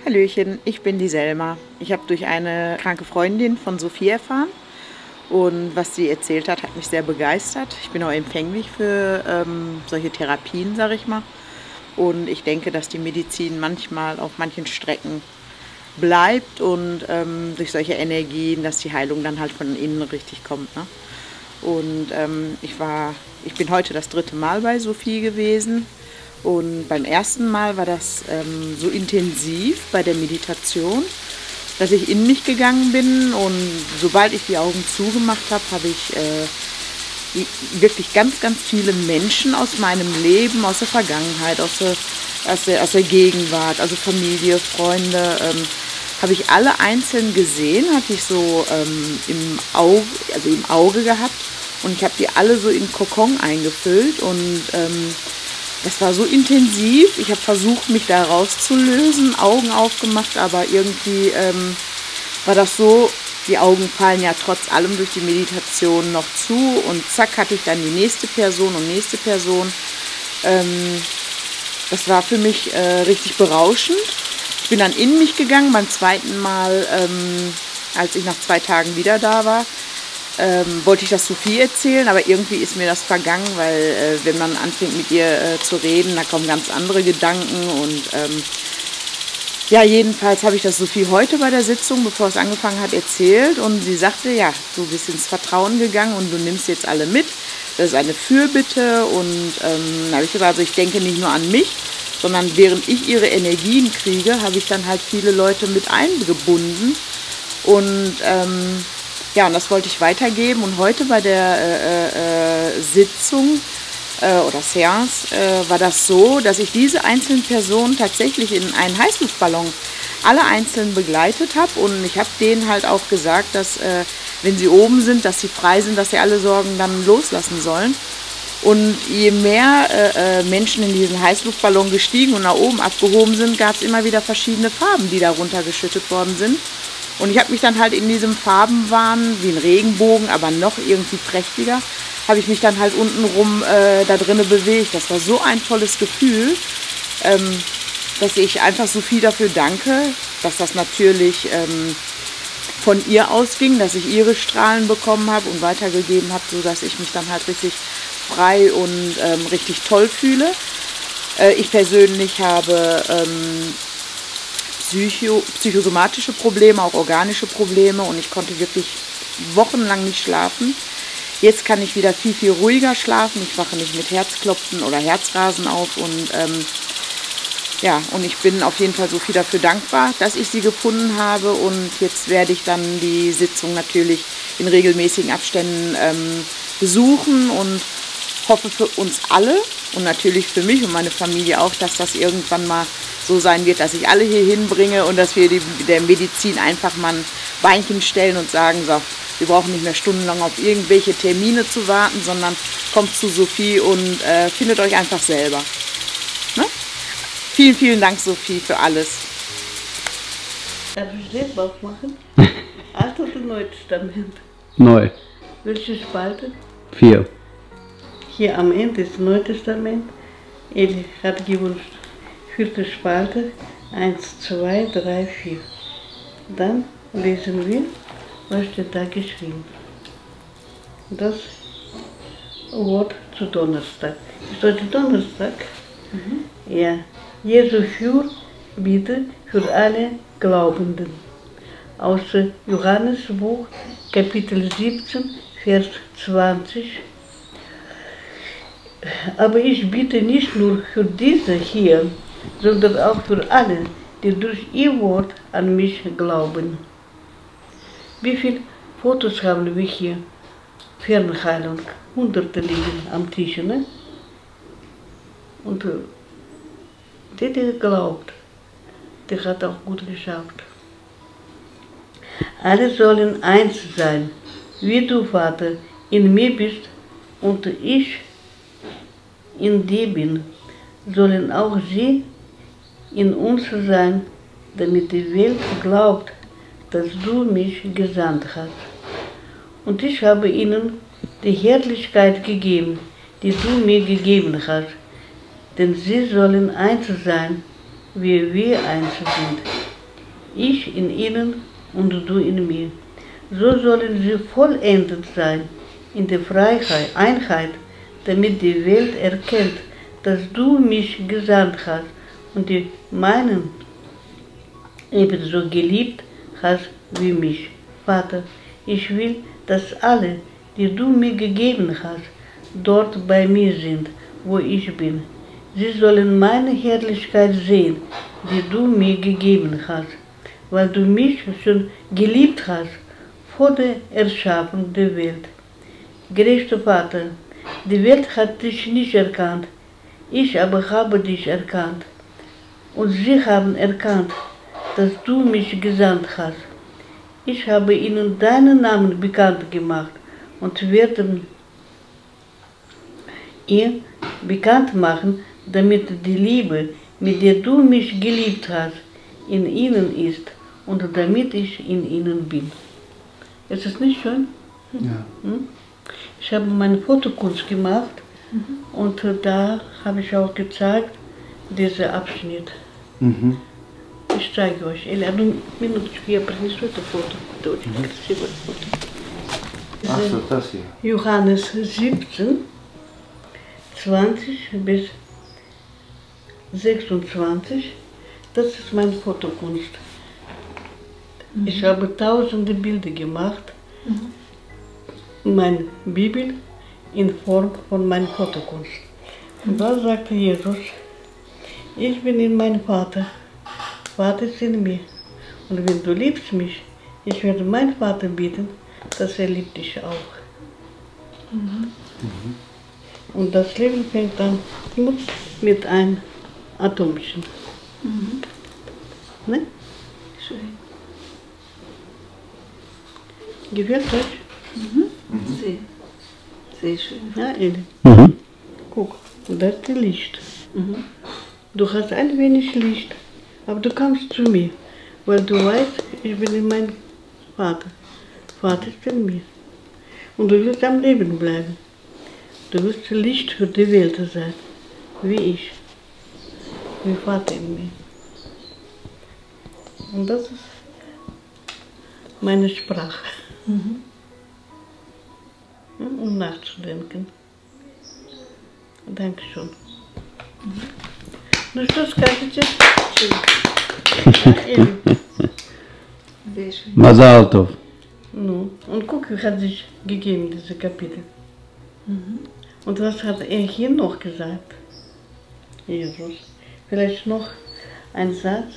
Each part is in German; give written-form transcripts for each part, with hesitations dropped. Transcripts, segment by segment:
Hallöchen, ich bin die Selma. Ich habe durch eine kranke Freundin von Sophie erfahren und was sie erzählt hat, hat mich sehr begeistert. Ich bin auch empfänglich für solche Therapien, sage ich mal. Und ich denke, dass die Medizin manchmal auf manchen Strecken bleibt und durch solche Energien, dass die Heilung dann halt von innen richtig kommt. Ne? Und ich bin heute das 3. Mal bei Sophie gewesen. Und beim ersten Mal war das so intensiv bei der Meditation, dass ich in mich gegangen bin und sobald ich die Augen zugemacht habe, habe ich wirklich ganz, ganz viele Menschen aus meinem Leben, aus der Vergangenheit, aus der Gegenwart, also Familie, Freunde, habe ich alle einzeln gesehen, hatte ich so im Auge gehabt und ich habe die alle so in Kokon eingefüllt und das war so intensiv, ich habe versucht, mich da rauszulösen, Augen aufgemacht, aber irgendwie war das so, die Augen fallen ja trotz allem durch die Meditation noch zu und zack hatte ich dann die nächste Person und nächste Person. Das war für mich richtig berauschend. Ich bin dann in mich gegangen beim zweiten Mal, als ich nach 2 Tagen wieder da war. Wollte ich das Sophie erzählen, aber irgendwie ist mir das vergangen, weil wenn man anfängt mit ihr zu reden, da kommen ganz andere Gedanken und ja, jedenfalls habe ich das Sophie heute bei der Sitzung, bevor es angefangen hat, erzählt und sie sagte, ja, du bist ins Vertrauen gegangen und du nimmst jetzt alle mit, das ist eine Fürbitte und da habe ich gesagt, also ich denke nicht nur an mich, sondern während ich ihre Energien kriege, habe ich dann halt viele Leute mit eingebunden und ja, und das wollte ich weitergeben und heute bei der Sitzung oder Seance war das so, dass ich diese einzelnen Personen tatsächlich in einen Heißluftballon alle einzeln begleitet habe und ich habe denen halt auch gesagt, dass wenn sie oben sind, dass sie frei sind, dass sie alle Sorgen dann loslassen sollen. Und je mehr Menschen in diesen Heißluftballon gestiegen und nach oben abgehoben sind, gab es immer wieder verschiedene Farben, die da runtergeschüttet worden sind. Und ich habe mich dann halt in diesem Farbenwahn, wie ein Regenbogen, aber noch irgendwie prächtiger, habe ich mich dann halt untenrum da drinnen bewegt. Das war so ein tolles Gefühl, dass ich einfach Sophie dafür danke, dass das natürlich von ihr ausging, dass ich ihre Strahlen bekommen habe und weitergegeben habe, sodass ich mich dann halt richtig frei und richtig toll fühle. Ich persönlich habe psychosomatische Probleme, auch organische Probleme und ich konnte wirklich wochenlang nicht schlafen. Jetzt kann ich wieder viel, viel ruhiger schlafen. Ich wache nicht mit Herzklopfen oder Herzrasen auf und ja, und ich bin auf jeden Fall Sophie dafür dankbar, dass ich sie gefunden habe und jetzt werde ich dann die Sitzung natürlich in regelmäßigen Abständen besuchen und hoffe für uns alle und natürlich für mich und meine Familie auch, dass das irgendwann mal so sein wird, dass ich alle hier hinbringe und dass wir der Medizin einfach mal ein Beinchen stellen und sagen, so, wir brauchen nicht mehr stundenlang auf irgendwelche Termine zu warten, sondern kommt zu Sophie und findet euch einfach selber. Ne? Vielen, vielen Dank, Sophie, für alles. Darf ich den Bauch machen? Alt oder Neues Testament? Neu. Welche Spalte? 4. Hier am Ende ist Neues Testament. Eli hat gewünscht 4. Spalte, 1, 2, 3, 4. Dann lesen wir, was steht da geschrieben. Das Wort zu Donnerstag. Ist heute Donnerstag? Mhm. Ja. Jesu Fürbitte für alle Glaubenden. Aus Johannesbuch, Kapitel 17, Vers 20. Aber ich bitte nicht nur für diese hier, sondern auch für alle, die durch ihr Wort an mich glauben. Wie viele Fotos haben wir hier? Fernheilung, Hunderte liegen am Tisch, ne? Und der glaubt, der hat auch gut geschafft. Alle sollen eins sein, wie du, Vater, in mir bist und ich in dir bin, sollen auch sie in uns sein, damit die Welt glaubt, dass du mich gesandt hast. Und ich habe ihnen die Herrlichkeit gegeben, die du mir gegeben hast, denn sie sollen eins sein, wie wir eins sind. ich in ihnen und du in mir. So sollen sie vollendet sein in der Freiheit, Einheit, damit die Welt erkennt, dass du mich gesandt hast und die meinen ebenso geliebt hast wie mich. Vater, ich will, dass alle, die du mir gegeben hast, dort bei mir sind, wo ich bin. Sie sollen meine Herrlichkeit sehen, die du mir gegeben hast, weil du mich schon geliebt hast vor der Erschaffung der Welt. Gerechter Vater, die Welt hat dich nicht erkannt, ich aber habe dich erkannt. Und sie haben erkannt, dass du mich gesandt hast. Ich habe ihnen deinen Namen bekannt gemacht und werde ihr bekannt machen, damit die Liebe, mit der du mich geliebt hast, in ihnen ist und damit ich in ihnen bin. Ist das nicht schön? Ja. Ich habe meine Fotokunst gemacht und da habe ich auch gezeigt, diesen Abschnitt. Mhm. Ich zeige euch. Или одну минуточку, я принесу это фото. Это очень красивое фото. Ach so, das hier. Johannes 17, 20 bis 26. Das ist meine Fotokunst. Ich habe tausende Bilder gemacht. Meine Bibel in Form von meiner Fotokunst. Und da sagte Jesus, ich bin in meinem Vater, Vater ist in mir. Und wenn du liebst mich, ich werde meinen Vater bitten, dass er liebt dich auch. Und das Leben fängt an nur mit einem Atomchen. Ne? Schön. Gefällt euch? Sehr, sehr schön. Ja, Eli? Guck, das ist das Licht. Du hast ein wenig Licht, aber du kommst zu mir, weil du weißt, ich bin in meinem Vater. Vater ist in mir. Und du willst am Leben bleiben. Du willst Licht für die Welt sein, wie ich, wie Vater in mir. Und das ist meine Sprache. Um nachzudenken. Dankeschön. Ну что скажете? Sehr schön. Mazal Tov. Ну, und guck, wie hat sich gegeben, diese Kapitel. Und was hat er hier noch gesagt? Jesus. Vielleicht noch ein Satz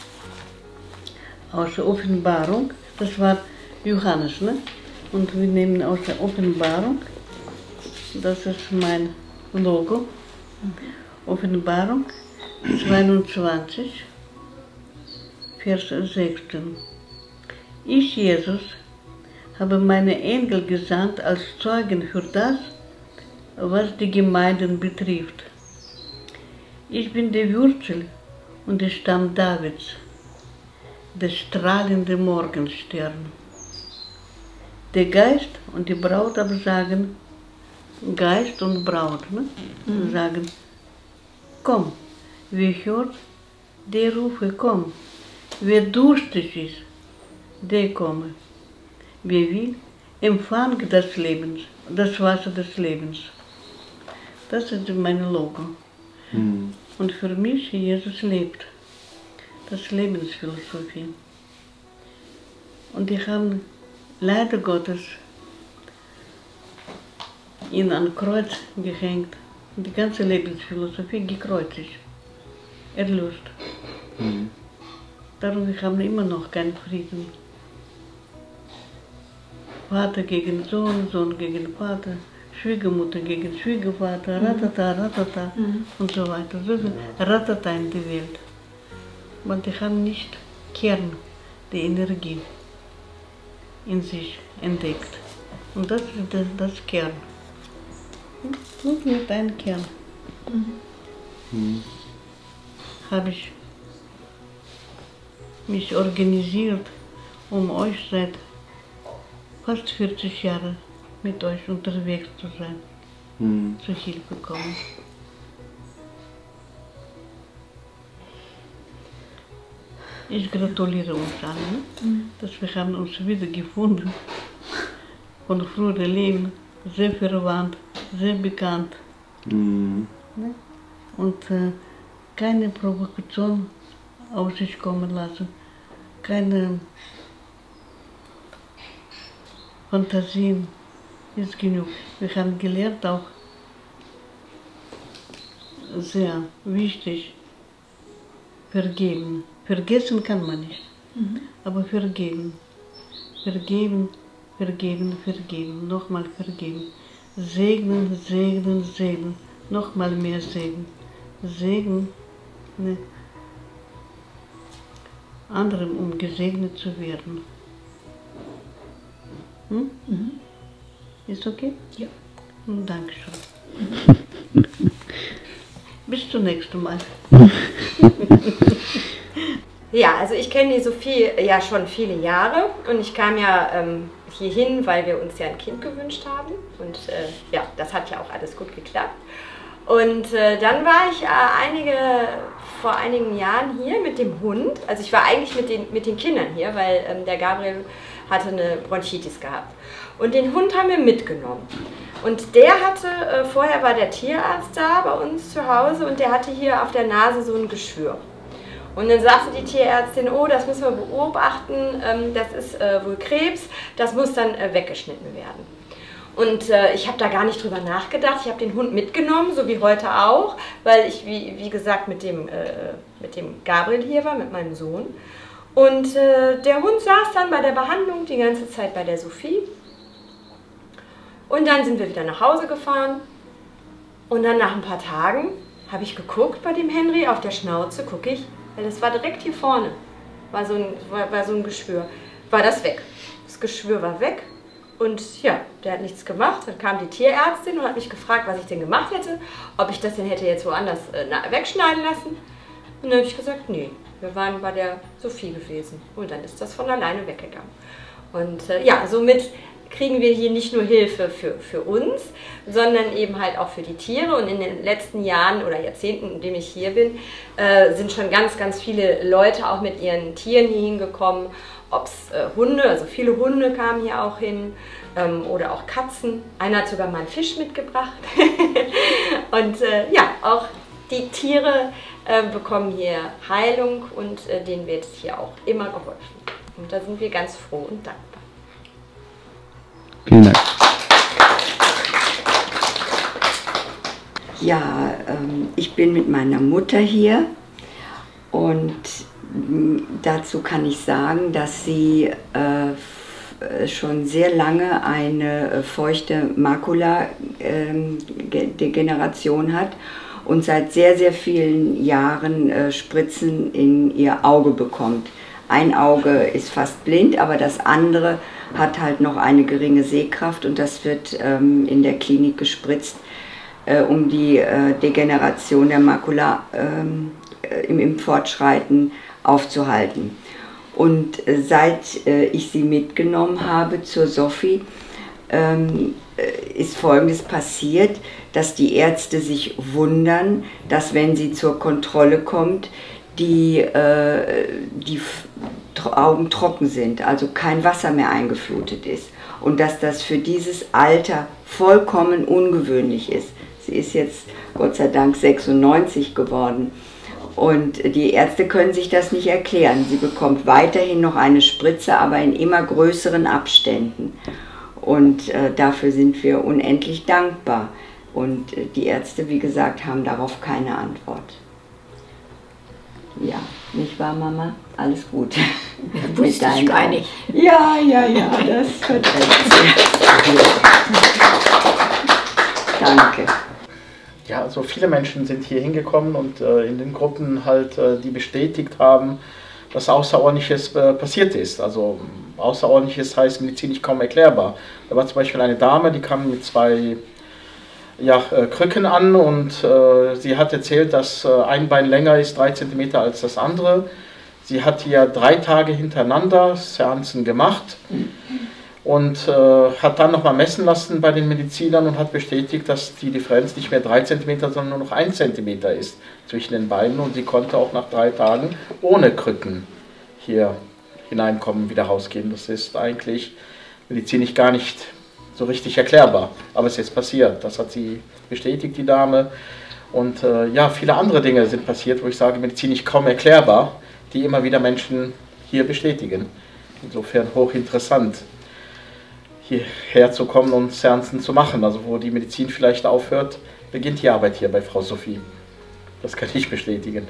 aus der Offenbarung. Das war Johannes, ne? Und wir nehmen aus der Offenbarung, das ist mein Logo, Offenbarung 22, Vers 16. Ich, Jesus, habe meine Engel gesandt als Zeugen für das, was die Gemeinden betrifft. Ich bin die Wurzel und der Stamm Davids, der strahlende Morgenstern. Der Geist und die Braut aber sagen, Geist und Braut, ne? Sagen, komm, wer hört, der rufe, komm. Wer durstig ist, der komme. Wer will, empfange das Leben, das Wasser des Lebens. Das ist mein Logo. Und für mich, Jesus lebt. Das ist Lebensphilosophie. Und die haben leider Gottes ihn an Kreuz gehängt. Die ganze Lebensphilosophie gekreuzigt, erlöst. Darum wir haben immer noch keinen Frieden. Vater gegen Sohn, Sohn gegen Vater, Schwiegermutter gegen Schwiegervater, ratata, ratata und so weiter. So viel ratata in die Welt. Aber die haben nicht Kern, die Energie in sich entdeckt. Und das ist das Kern. Nur mit einem Kern habe ich mich organisiert, um euch seit fast 40 Jahren mit euch unterwegs zu sein, zur Hilfe kommen. Ich gratuliere uns allen, dass wir haben uns wieder gefunden. Von früheren Leben, sehr verwandt, sehr bekannt. Mhm. Und keine Provokation auf sich kommen lassen, keine Fantasien, ist genug. Wir haben gelernt auch, sehr wichtig, vergeben. Vergessen kann man nicht, aber vergeben. Vergeben, vergeben, vergeben, nochmal vergeben. Segnen, segnen, segnen, nochmal mehr segnen. Segnen, ne? Anderen, um gesegnet zu werden. Hm? Ist okay? Ja. Dankeschön. Bis zum nächsten Mal. Ja, also ich kenne die Sophie ja schon viele Jahre und ich kam ja hierhin, weil wir uns ja ein Kind gewünscht haben und ja, das hat ja auch alles gut geklappt. Und dann war ich vor einigen Jahren hier mit dem Hund, also ich war eigentlich mit den Kindern hier, weil der Gabriel hatte eine Bronchitis gehabt. Und den Hund haben wir mitgenommen. Und der hatte, vorher war der Tierarzt da bei uns zu Hause und der hatte hier auf der Nase so ein Geschwür. Und dann sagte die Tierärztin, oh, das müssen wir beobachten, das ist wohl Krebs, das muss dann weggeschnitten werden. Und ich habe da gar nicht drüber nachgedacht, ich habe den Hund mitgenommen, so wie heute auch, weil ich, wie gesagt, mit dem Gabriel hier war, mit meinem Sohn. Und der Hund saß dann bei der Behandlung die ganze Zeit bei der Sophie. Und dann sind wir wieder nach Hause gefahren. Und dann nach ein paar Tagen habe ich geguckt bei dem Henry, auf der Schnauze gucke ich, weil das war direkt hier vorne, war so ein Geschwür, war das weg. Das Geschwür war weg und ja, der hat nichts gemacht. Dann kam die Tierärztin und hat mich gefragt, was ich denn gemacht hätte, ob ich das denn hätte jetzt woanders wegschneiden lassen. Und dann habe ich gesagt, nee, wir waren bei der Sophie gewesen und dann ist das von alleine weggegangen. Und ja, somit kriegen wir hier nicht nur Hilfe für uns, sondern eben halt auch für die Tiere. Und in den letzten Jahren oder Jahrzehnten, in denen ich hier bin, sind schon ganz, ganz viele Leute auch mit ihren Tieren hier hingekommen. Ob es Hunde, also viele Hunde kamen hier auch hin, oder auch Katzen. Einer hat sogar mal einen Fisch mitgebracht. Und ja, auch die Tiere bekommen hier Heilung und denen wird hier auch immer geholfen. Und da sind wir ganz froh und dankbar. Vielen Dank. Ja, ich bin mit meiner Mutter hier und dazu kann ich sagen, dass sie schon sehr lange eine feuchte Makuladegeneration hat und seit sehr, sehr vielen Jahren Spritzen in ihr Auge bekommt. Ein Auge ist fast blind, aber das andere hat halt noch eine geringe Sehkraft und das wird in der Klinik gespritzt, um die Degeneration der Makula im Fortschreiten aufzuhalten. Und seit ich sie mitgenommen habe zur Sophie, ist Folgendes passiert, dass die Ärzte sich wundern, dass wenn sie zur Kontrolle kommt, die Augen trocken sind, also kein Wasser mehr eingeflutet ist und dass das für dieses Alter vollkommen ungewöhnlich ist. Sie ist jetzt Gott sei Dank 96 geworden und die Ärzte können sich das nicht erklären. Sie bekommt weiterhin noch eine Spritze, aber in immer größeren Abständen und dafür sind wir unendlich dankbar und die Ärzte, wie gesagt, haben darauf keine Antwort. Ja, nicht wahr, Mama? Alles gut. Wusste ich gar nicht. Ja, das wird Danke. Ja, also viele Menschen sind hier hingekommen und in den Gruppen halt, die bestätigt haben, dass Außerordentliches passiert ist. Also Außerordentliches heißt medizinisch kaum erklärbar. Da war zum Beispiel eine Dame, die kam mit zwei Krücken an und sie hat erzählt, dass ein Bein länger ist, 3 cm als das andere. Sie hat hier 3 Tage hintereinander Seancen gemacht und hat dann nochmal messen lassen bei den Medizinern und hat bestätigt, dass die Differenz nicht mehr 3 cm, sondern nur noch 1 cm ist zwischen den Beinen und sie konnte auch nach 3 Tagen ohne Krücken hier hineinkommen, wieder rausgehen. Das ist eigentlich medizinisch gar nicht so richtig erklärbar, aber es ist passiert. Das hat sie bestätigt, die Dame. Und ja, viele andere Dinge sind passiert, wo ich sage, medizinisch kaum erklärbar, die immer wieder Menschen hier bestätigen. Insofern hochinteressant, hierher zu kommen und Seanzen zu machen. Also wo die Medizin vielleicht aufhört, beginnt die Arbeit hier bei Frau Sophie. Das kann ich bestätigen.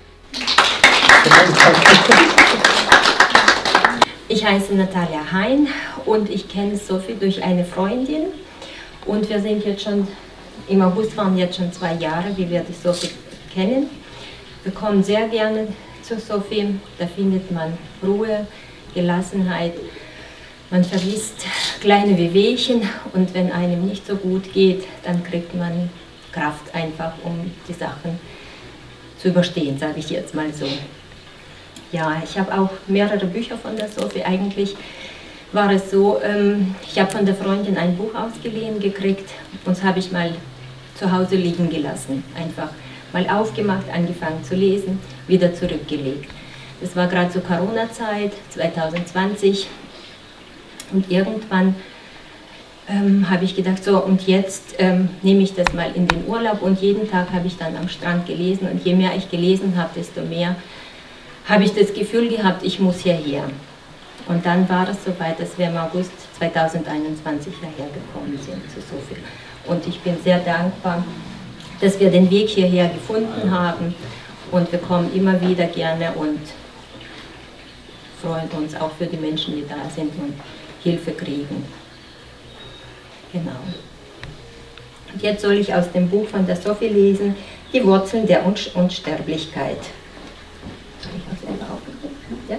Ich heiße Natalia Hein und ich kenne Sophie durch eine Freundin. Und wir sind jetzt schon, im August waren jetzt schon 2 Jahre, wie wir die Sophie kennen. Wir kommen sehr gerne zu Sophie, da findet man Ruhe, Gelassenheit. Man vergisst kleine Wehwehchen und wenn einem nicht so gut geht, dann kriegt man Kraft einfach, um die Sachen zu überstehen, sage ich jetzt mal so. Ja, ich habe auch mehrere Bücher von der Sophie. Eigentlich war es so, ich habe von der Freundin ein Buch ausgeliehen gekriegt und das habe ich mal zu Hause liegen gelassen. Einfach mal aufgemacht, angefangen zu lesen, wieder zurückgelegt. Das war gerade zur Corona-Zeit, 2020. Und irgendwann habe ich gedacht, so und jetzt nehme ich das mal in den Urlaub und jeden Tag habe ich dann am Strand gelesen und je mehr ich gelesen habe, desto mehr habe ich das Gefühl gehabt, ich muss hierher. Und dann war es soweit, dass wir im August 2021 hierher gekommen sind zu Sophie. Und ich bin sehr dankbar, dass wir den Weg hierher gefunden haben und wir kommen immer wieder gerne und freuen uns auch für die Menschen, die da sind und Hilfe kriegen. Genau. Und jetzt soll ich aus dem Buch von der Sophie lesen, Die Wurzeln der Unsterblichkeit. Soll ich auch selber aufgedrückt? Ja?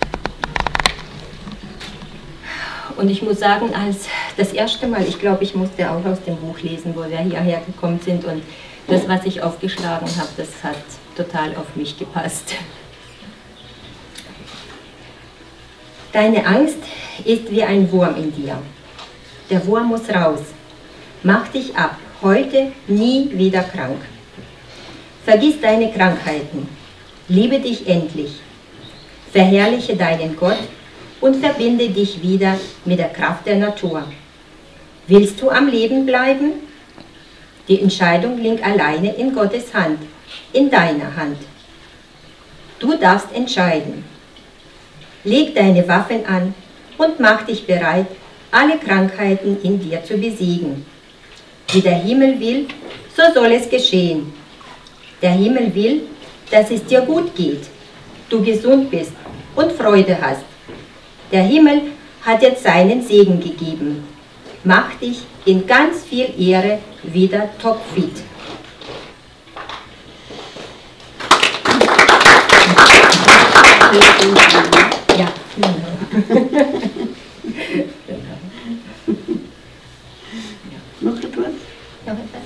Und ich muss sagen, als das erste Mal, ich glaube, ich musste auch aus dem Buch lesen, wo wir hierher gekommen sind und das, was ich aufgeschlagen habe, das hat total auf mich gepasst. Deine Angst ist wie ein Wurm in dir. Der Wurm muss raus. Mach dich ab, heute nie wieder krank. Vergiss deine Krankheiten. Liebe dich endlich. Verherrliche deinen Gott und verbinde dich wieder mit der Kraft der Natur. Willst du am Leben bleiben? Die Entscheidung liegt alleine in Gottes Hand, in deiner Hand. Du darfst entscheiden. Leg deine Waffen an und mach dich bereit, alle Krankheiten in dir zu besiegen. Wie der Himmel will, so soll es geschehen. Der Himmel will, dass es dir gut geht, du gesund bist und Freude hast. Der Himmel hat jetzt seinen Segen gegeben. Mach dich in ganz viel Ehre wieder topfit. Ja, Noch etwas? noch etwas?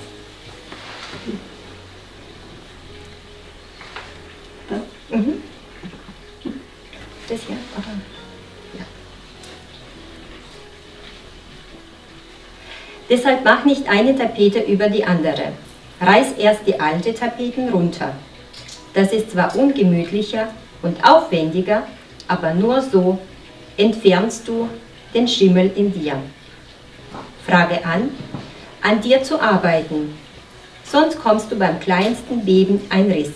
Mhm. Das hier? Aha. Ja. Deshalb mach nicht eine Tapete über die andere. Reiß erst die alte Tapeten runter. Das ist zwar ungemütlicher und aufwendiger, aber nur so entfernst du den Schimmel in dir. Frage an dir zu arbeiten, sonst kommst du beim kleinsten Beben ein Riss.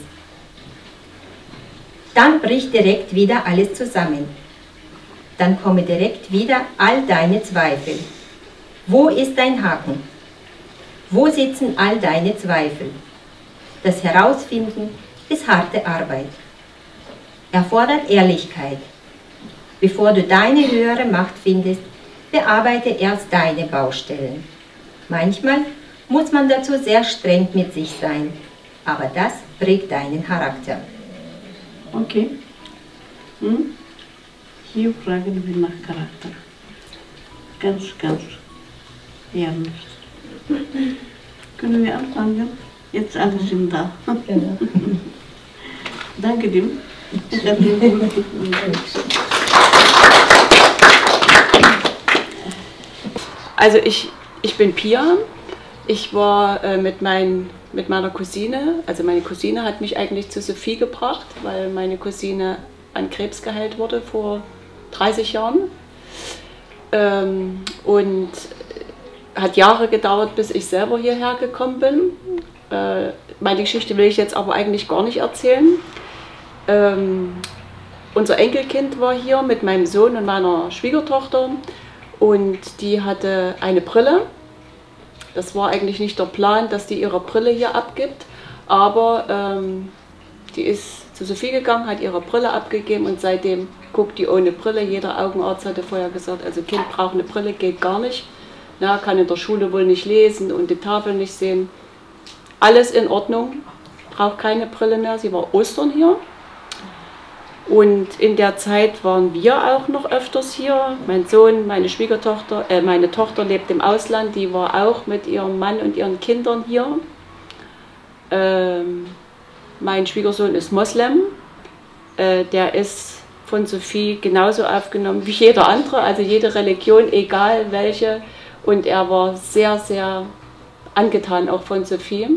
Dann bricht direkt wieder alles zusammen. Dann komme direkt wieder all deine Zweifel. Wo ist dein Haken? Wo sitzen all deine Zweifel? Das Herausfinden ist harte Arbeit. Erfordert Ehrlichkeit. Bevor du deine höhere Macht findest, bearbeite erst deine Baustellen. Manchmal muss man dazu sehr streng mit sich sein, aber das prägt deinen Charakter. Okay. Hier fragen wir nach Charakter. Ganz, ganz ernst. Können wir anfangen? Jetzt alle sind da. Genau. Danke dir. Ich habe dir gut gefunden. Also ich bin Pia. Ich war mit meiner Cousine, also meine Cousine hat mich eigentlich zu Sophie gebracht, weil meine Cousine an Krebs geheilt wurde vor 30 Jahren. Und hat Jahre gedauert, bis ich selber hierher gekommen bin. Meine Geschichte will ich jetzt aber eigentlich gar nicht erzählen. Unser Enkelkind war hier mit meinem Sohn und meiner Schwiegertochter und die hatte eine Brille. Das war eigentlich nicht der Plan, dass die ihre Brille hier abgibt, aber die ist zu Sophie gegangen, hat ihre Brille abgegeben und seitdem guckt die ohne Brille. Jeder Augenarzt hatte vorher gesagt, also Kind braucht eine Brille, geht gar nicht. Na, kann in der Schule wohl nicht lesen und die Tafel nicht sehen. Alles in Ordnung, braucht keine Brille mehr. Sie war Ostern hier. Und in der Zeit waren wir auch noch öfters hier. Mein Sohn, meine Schwiegertochter, meine Tochter lebt im Ausland, die war auch mit ihrem Mann und ihren Kindern hier. Mein Schwiegersohn ist Moslem, der ist von Sophie genauso aufgenommen wie jeder andere, also jede Religion, egal welche. Und er war sehr, sehr angetan auch von Sophie.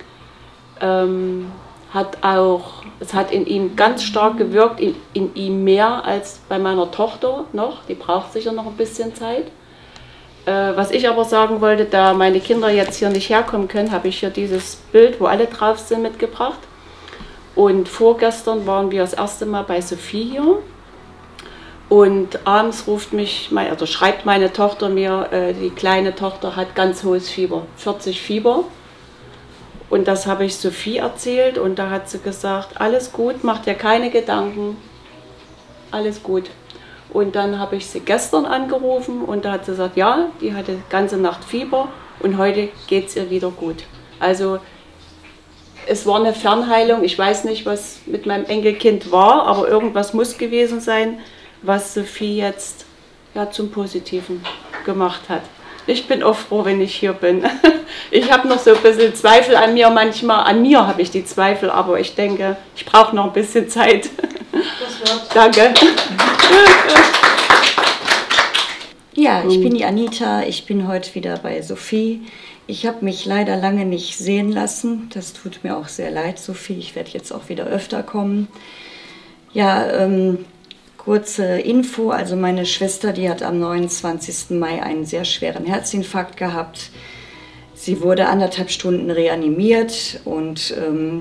Es hat in ihm ganz stark gewirkt, in ihm mehr als bei meiner Tochter noch. Die braucht sicher noch ein bisschen Zeit. Was ich aber sagen wollte, da meine Kinder jetzt hier nicht herkommen können, habe ich hier dieses Bild, wo alle drauf sind, mitgebracht. Und vorgestern waren wir das erste Mal bei Sophie hier. Und abends schreibt meine Tochter mir, die kleine Tochter hat ganz hohes Fieber, 40 Fieber. Und das habe ich Sophie erzählt und da hat sie gesagt, alles gut, mach dir keine Gedanken, alles gut. Und dann habe ich sie gestern angerufen und da hat sie gesagt, ja, die hatte ganze Nacht Fieber und heute geht es ihr wieder gut. Also es war eine Fernheilung, ich weiß nicht, was mit meinem Enkelkind war, aber irgendwas muss gewesen sein, was Sophie jetzt ja, zum Positiven gemacht hat. Ich bin auch froh, wenn ich hier bin. Ich habe noch so ein bisschen Zweifel an mir manchmal. An mir habe ich die Zweifel, aber ich denke, ich brauche noch ein bisschen Zeit. Danke. Ja, ich bin die Anita. Ich bin heute wieder bei Sophie. Ich habe mich leider lange nicht sehen lassen. Das tut mir auch sehr leid, Sophie. Ich werde jetzt auch wieder öfter kommen. Ja, kurze Info, also meine Schwester, die hat am 29. Mai einen sehr schweren Herzinfarkt gehabt. Sie wurde 1,5 Stunden reanimiert und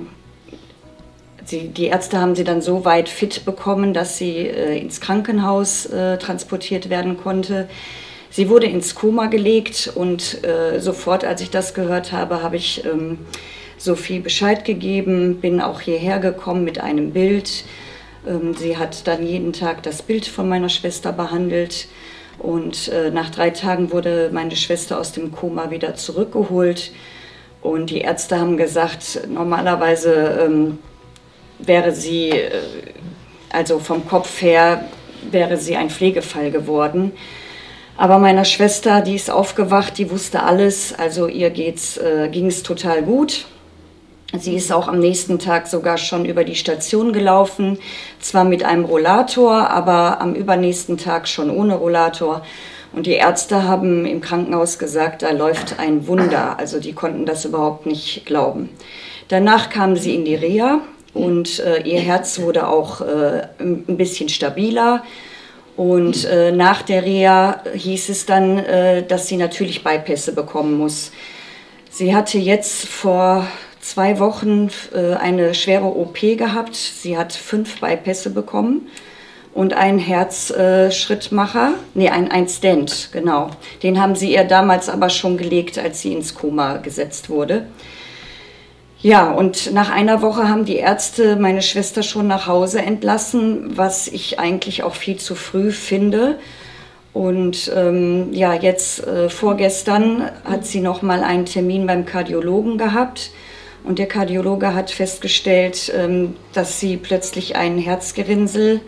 die Ärzte haben sie dann so weit fit bekommen, dass sie ins Krankenhaus transportiert werden konnte. Sie wurde ins Koma gelegt und sofort, als ich das gehört habe, habe ich Sophie Bescheid gegeben, bin auch hierher gekommen mit einem Bild. Sie hat dann jeden Tag das Bild von meiner Schwester behandelt und nach 3 Tagen wurde meine Schwester aus dem Koma wieder zurückgeholt und die Ärzte haben gesagt, normalerweise wäre sie, also vom Kopf her, wäre sie ein Pflegefall geworden. Aber meiner Schwester, die ist aufgewacht, die wusste alles, also ihr ging es total gut. Sie ist auch am nächsten Tag sogar schon über die Station gelaufen, zwar mit einem Rollator, aber am übernächsten Tag schon ohne Rollator. Und die Ärzte haben im Krankenhaus gesagt, da läuft ein Wunder. Also die konnten das überhaupt nicht glauben. Danach kam sie in die Reha und ihr Herz wurde auch ein bisschen stabiler. Und nach der Reha hieß es dann, dass sie natürlich Beipässe bekommen muss. Sie hatte jetzt vor 2 Wochen eine schwere OP gehabt. Sie hat 5 Beipässe bekommen und einen Herzschrittmacher, ein Stent, genau. Den haben sie ihr damals aber schon gelegt, als sie ins Koma gesetzt wurde. Ja, und nach einer Woche haben die Ärzte meine Schwester schon nach Hause entlassen, was ich eigentlich auch viel zu früh finde. Und ja, jetzt vorgestern hat sie noch mal einen Termin beim Kardiologen gehabt. Und der Kardiologe hat festgestellt, dass sie plötzlich ein Herzgerinnsel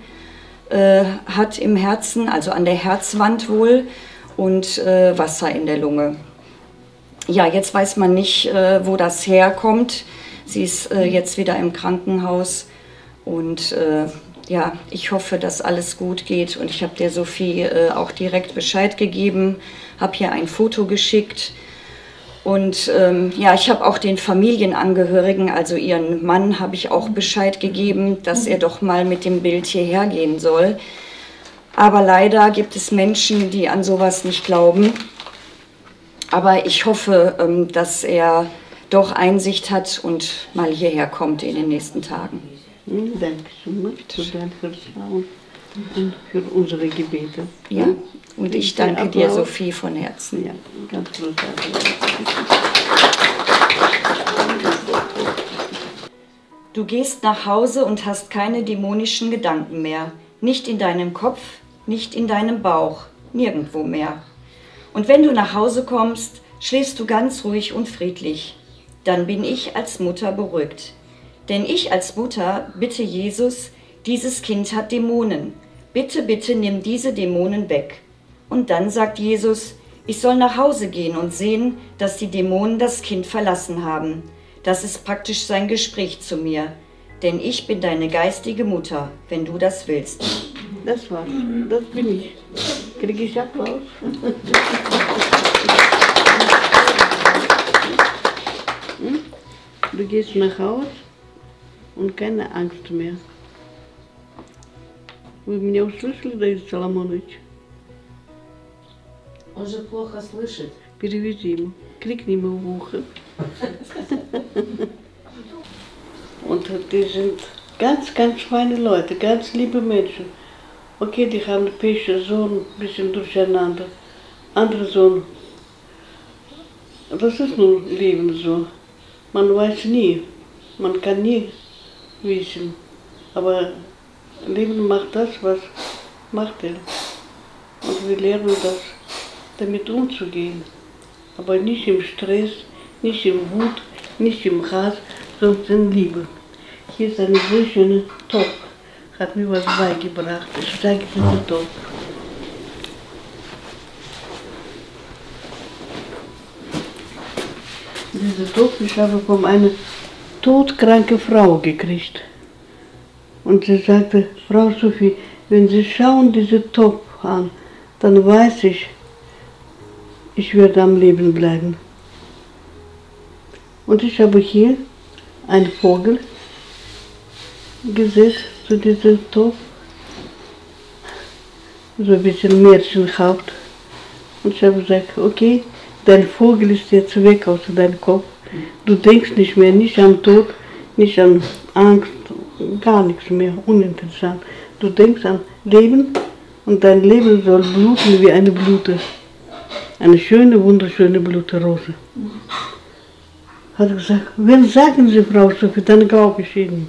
hat im Herzen, also an der Herzwand wohl, und Wasser in der Lunge. Ja, jetzt weiß man nicht, wo das herkommt. Sie ist jetzt wieder im Krankenhaus und ja, ich hoffe, dass alles gut geht. Und ich habe der Sophie auch direkt Bescheid gegeben, habe hier ein Foto geschickt. Und ja, ich habe auch den Familienangehörigen, also ihren Mann, habe ich auch Bescheid gegeben, dass er doch mal mit dem Bild hierher gehen soll. Aber leider gibt es Menschen, die an sowas nicht glauben. Aber ich hoffe, dass er doch Einsicht hat und mal hierher kommt in den nächsten Tagen. Danke schön für dein Vertrauen und für unsere Gebete. Ja, und ich danke dir, Sophie, von Herzen. Ja, ganz großartig. Du gehst nach Hause und hast keine dämonischen Gedanken mehr. Nicht in deinem Kopf, nicht in deinem Bauch, nirgendwo mehr. Und wenn du nach Hause kommst, schläfst du ganz ruhig und friedlich. Dann bin ich als Mutter beruhigt. Denn ich als Mutter bitte Jesus, dieses Kind hat Dämonen. Bitte, bitte nimm diese Dämonen weg. Und dann sagt Jesus, ich soll nach Hause gehen und sehen, dass die Dämonen das Kind verlassen haben. Das ist praktisch sein Gespräch zu mir. Denn ich bin deine geistige Mutter, wenn du das willst. Das war's. Das bin ich. Kriege ich Applaus? Du gehst nach Hause und keine Angst mehr. Вы меня услышали, Давид Соломонович? Он же плохо слышит. Переведи ему. Крикни ему в ухо. Und die sind ganz, ganz feine Leute, ganz liebe Menschen. Okay, die haben Pech, Sohn ein bisschen durcheinander. Andere Sohn. Das ist nun Leben so. Man weiß nie. Man kann nie wissen. Aber Leben macht das, was macht er. Und wir lernen das, damit umzugehen. Aber nicht im Stress, nicht im Wut, nicht im Hass, sondern in Liebe. Hier ist eine sehr schöne Topf. Hat mir was beigebracht. Ich zeige diesen Topf. Diese Topf, ich habe von einer todkranken Frau gekriegt. Und sie sagte, Frau Sophie, wenn Sie schauen diesen Topf an, dann weiß ich, ich werde am Leben bleiben. Und ich habe hier einen Vogel gesetzt zu diesem Topf, so ein bisschen märchenhaft. Und ich habe gesagt, okay, dein Vogel ist jetzt weg aus deinem Kopf. Du denkst nicht mehr, nicht an Tod, nicht an Angst, gar nichts mehr, uninteressant. Du denkst an Leben und dein Leben soll bluten wie eine Blüte. Eine schöne, wunderschöne Bluterose. Hat gesagt, wenn sagen Sie, Frau Sophie, dann glaube ich Ihnen.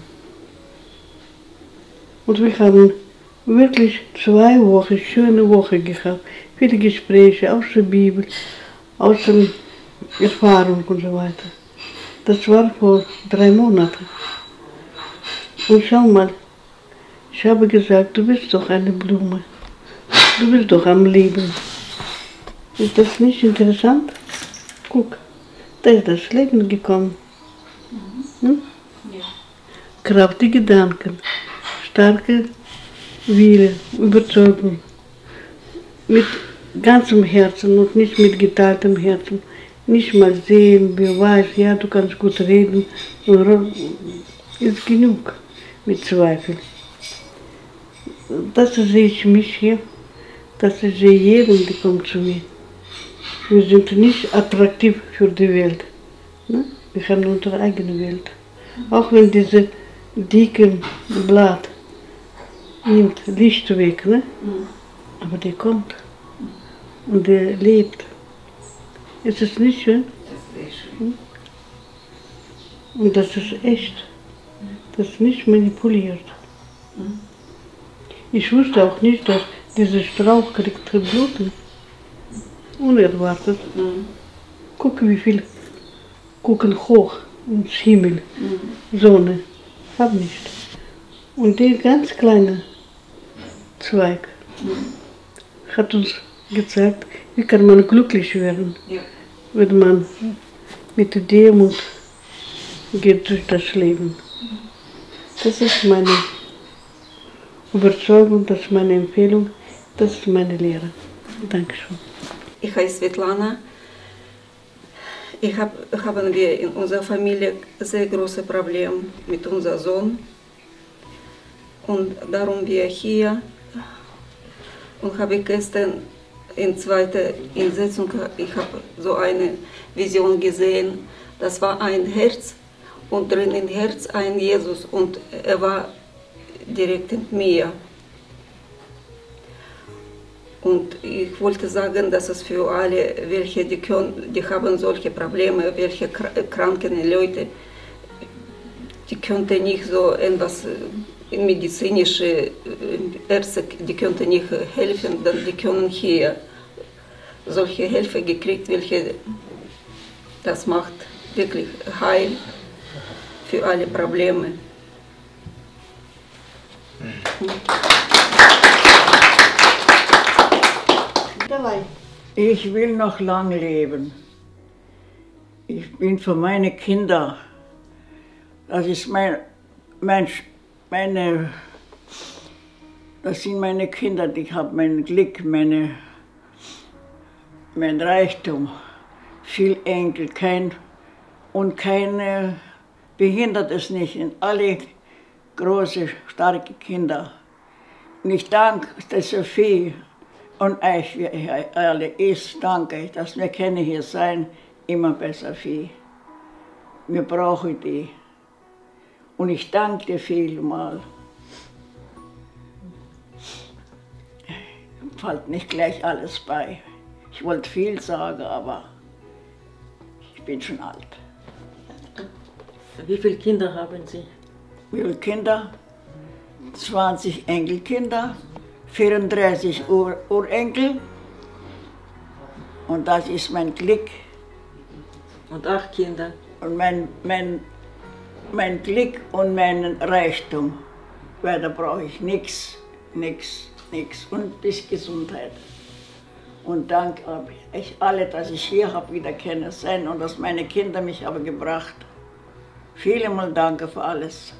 Und wir haben wirklich 2 Wochen, schöne Woche gehabt. Viele Gespräche aus der Bibel, aus der Erfahrung und so weiter. Das war vor 3 Monaten. Und schau mal, ich habe gesagt, du bist doch eine Blume. Du bist doch am Leben. Ist das nicht interessant? Guck, da ist das Leben gekommen. Hm? Ja. Kraft die Gedanken, starke Wille, Überzeugung. Mit ganzem Herzen und nicht mit geteiltem Herzen. Nicht mal sehen, wer weiß, ja, du kannst gut reden. Ist genug mit Zweifel. Das sehe ich mich hier, das sehe jeden, der kommt zu mir. Wir sind nicht attraktiv für die Welt. Ne? Wir haben unsere eigene Welt. Auch wenn diese dicke Blatt nimmt Licht weg, ne? Aber der kommt und der lebt. Ist es nicht schön? Das ist schön. Und das ist echt. Das ist nicht manipuliert. Ich wusste auch nicht, dass dieser Strauch kriegt Bluten. Unerwartet. Guck, wie viel gucken hoch ins Himmel. Sonne. Hab nicht. Und der ganz kleine Zweig hat uns gezeigt, wie kann man glücklich werden, wenn man mit der Demut geht durch das Leben. Das ist meine Überzeugung, das ist meine Empfehlung, das ist meine Lehre. Dankeschön. Ich heiße Svetlana. haben wir in unserer Familie sehr große Probleme mit unserem Sohn. Und darum wir hier. Und habe ich gestern in zweiter Insetzung, ich habe so eine Vision gesehen. Das war ein Herz und drin im Herz ein Jesus und er war direkt in mir. Und ich wollte sagen, dass es für alle, welche die haben solche Probleme, welche kranken Leute, die könnten nicht so etwas medizinische Ärzte, die könnten nicht helfen, dann die können hier solche Hilfe gekriegt, welche das macht wirklich Heil für alle Probleme. Ich will noch lang leben. Ich bin für meine Kinder. Das ist das sind meine Kinder, die haben mein Glück, mein Reichtum. Viel Enkel, kein behindert es nicht. Alle große, starke Kinder. Und ich danke der Sophie und euch, wie ihr alle ist, danke, dass wir können hier sein, immer bei Sophie. Wir brauchen die. Und ich danke dir vielmal. Fällt nicht gleich alles bei. Ich wollte viel sagen, aber ich bin schon alt. Wie viele Kinder haben Sie? Wie viele Kinder? 20 Enkelkinder, 34 Urenkel. Und das ist mein Glück. Und 8 Kinder? Und mein Glück und mein Reichtum. Weil da brauche ich nichts. Und bis Gesundheit. Und danke euch alle, dass ich hier habe wieder können sein und dass meine Kinder mich haben gebracht. Vielen Mal danke für alles.